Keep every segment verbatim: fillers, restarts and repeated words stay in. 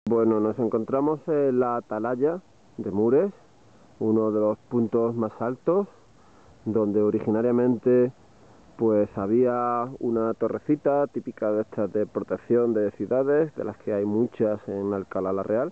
Bueno, nos encontramos en la atalaya de Mures, uno de los puntos más altos, donde originariamente pues había una torrecita típica de estas de protección de ciudades, de las que hay muchas en Alcalá la Real.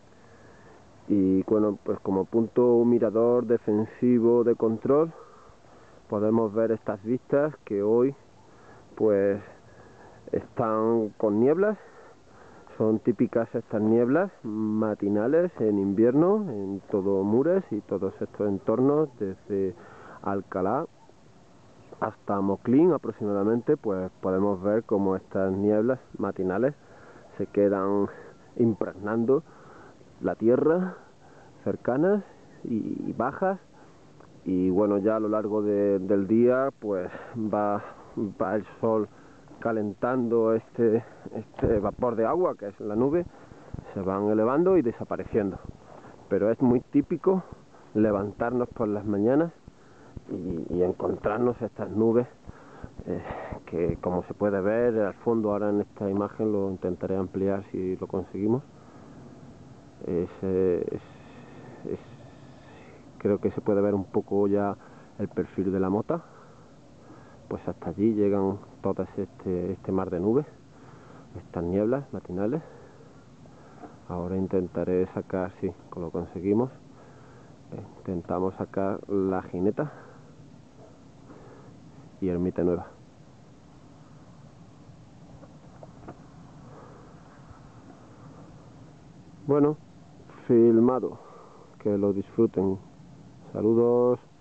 Y bueno, pues como punto mirador defensivo de control, podemos ver estas vistas que hoy pues están con nieblas. Son típicas estas nieblas matinales en invierno en todo Mures y todos estos entornos, desde Alcalá hasta Moclín aproximadamente, pues podemos ver cómo estas nieblas matinales se quedan impregnando la tierra, cercanas y bajas, y bueno, ya a lo largo de, del día pues va, va el sol calentando este, este vapor de agua que es la nube, se van elevando y desapareciendo. Pero es muy típico levantarnos por las mañanas y, y encontrarnos estas nubes eh, que, como se puede ver al fondo ahora en esta imagen, lo intentaré ampliar si lo conseguimos. Es, es, es, creo que se puede ver un poco ya el perfil de la mota. Pues hasta allí llegan todas este, este mar de nubes, estas nieblas matinales. Ahora intentaré sacar, sí, lo conseguimos. Intentamos sacar la jineta y ermita nueva. Bueno, filmado. Que lo disfruten. Saludos.